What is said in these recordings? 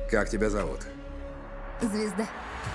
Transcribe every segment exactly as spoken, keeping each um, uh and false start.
Как тебя зовут? Звезда.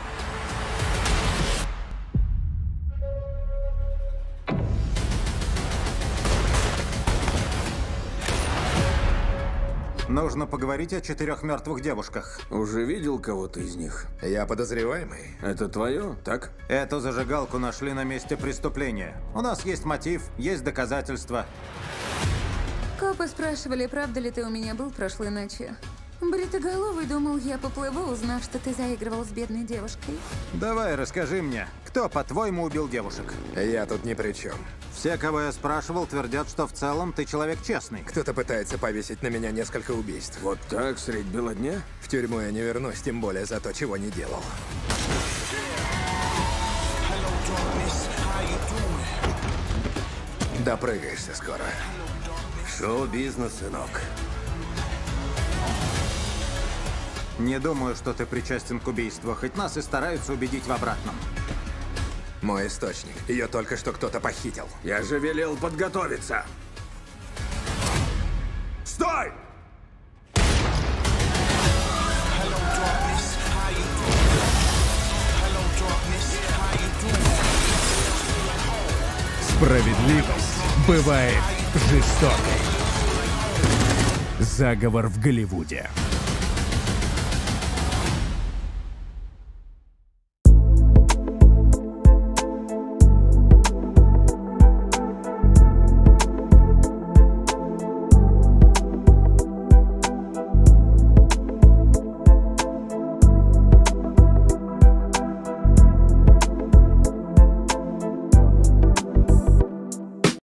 Нужно поговорить о четырех мертвых девушках. Уже видел кого-то из них? Я подозреваемый. Это твое, так? Эту зажигалку нашли на месте преступления. У нас есть мотив, есть доказательства. Копы спрашивали, правда ли ты у меня был прошлой ночью. Бритоголовый думал, я поплыву, узнав, что ты заигрывал с бедной девушкой. Давай, расскажи мне, кто, по-твоему, убил девушек? Я тут ни при чем. Все, кого я спрашивал, твердят, что в целом ты человек честный. Кто-то пытается повесить на меня несколько убийств. Вот так, средь бела дня? В тюрьму я не вернусь, тем более за то, чего не делал. Допрыгаешься скоро. Шоу-бизнес, сынок. Не думаю, что ты причастен к убийству, хоть нас и стараются убедить в обратном. Мой источник. Ее только что кто-то похитил. Я же велел подготовиться. Стой! Справедливость бывает жестокой. Заговор в Голливуде.